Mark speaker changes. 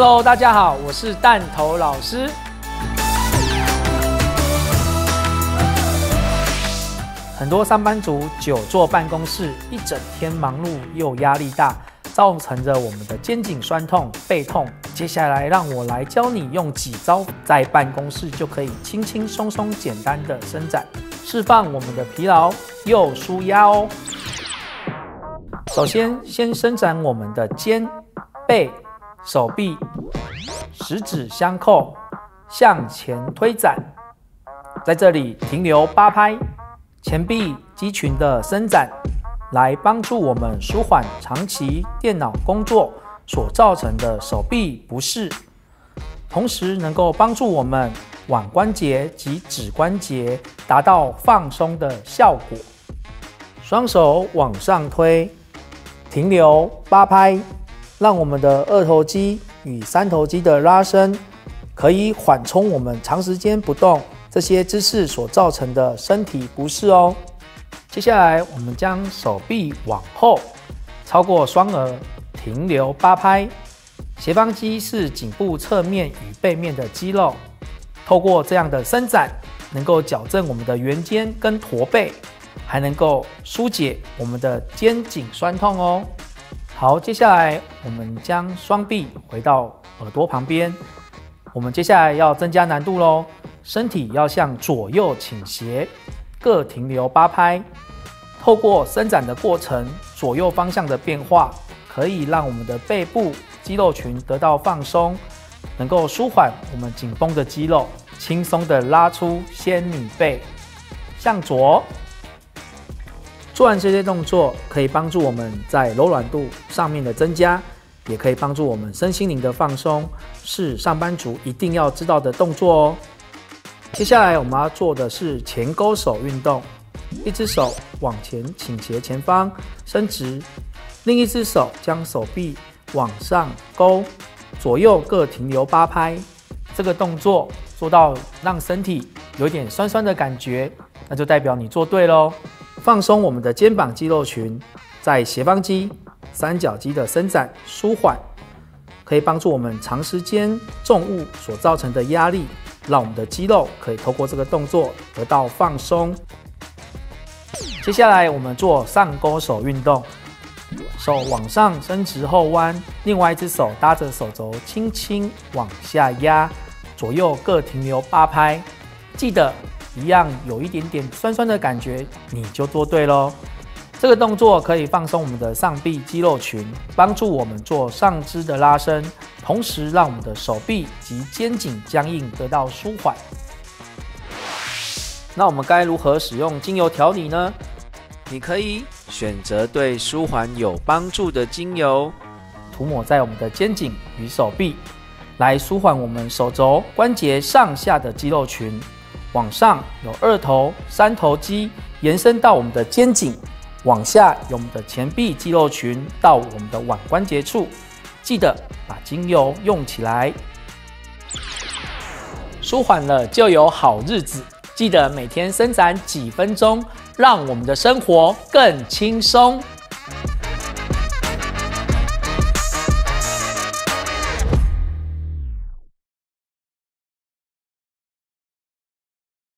Speaker 1: Hello， 大家好，我是弹头老师。很多上班族久坐办公室，一整天忙碌又压力大，造成着我们的肩颈酸痛、背痛。接下来让我来教你用几招，在办公室就可以轻轻松松、简单的伸展，释放我们的疲劳又舒压哦。首先伸展我们的肩、背、手臂，十指相扣，向前推展，在这里停留8拍。前臂肌群的伸展，来帮助我们舒缓长期电脑工作所造成的手臂不适，同时能够帮助我们腕关节及指关节达到放松的效果。双手往上推，停留8拍，让我们的二头肌与三头肌的拉伸，可以缓冲我们长时间不动这些姿势所造成的身体不适哦。接下来，我们将手臂往后超过双额，停留8拍。斜方肌是颈部侧面与背面的肌肉，透过这样的伸展，能够矫正我们的圆肩跟驼背，还能够疏解我们的肩颈酸痛哦。好，接下来我们将双臂回到耳朵旁边，我们接下来要增加难度咯，身体要向左右倾斜，各停留8拍。透过伸展的过程，左右方向的变化，可以让我们的背部肌肉群得到放松，能够舒缓我们紧绷的肌肉，轻松的拉出仙女背。向左。做完这些动作，可以帮助我们在柔软度上面的增加，也可以帮助我们身心灵的放松，是上班族一定要知道的动作哦。接下来我们要做的是前勾手运动，一只手往前倾斜前方伸直，另一只手将手臂往上勾，左右各停留8拍。这个动作做到让身体有点酸酸的感觉，那就代表你做对咯。放松我们的肩膀肌肉群，在斜方肌、三角肌的伸展舒缓，可以帮助我们长时间重物所造成的压力，让我们的肌肉可以透过这个动作得到放松。接下来我们做上勾手运动，手往上伸直后弯，另外一只手搭着手肘轻轻往下压，左右各停留8拍。记得一样有一点点酸酸的感觉，你就做对咯。这个动作可以放松我们的上臂肌肉群，帮助我们做上肢的拉伸，同时让我们的手臂及肩颈僵硬得到舒缓。那我们该如何使用精油调理呢？
Speaker 2: 你可以选择对舒缓有帮助的精油，
Speaker 1: 涂抹在我们的肩颈与手臂，来舒缓我们手肘关节上下的肌肉群。往上有二头、三头肌延伸到我们的肩颈，往下有我们的前臂肌肉群到我们的腕关节处。记得把精油用起来，舒缓了就有好日子。记得每天伸展几分钟，让我们的生活更轻松。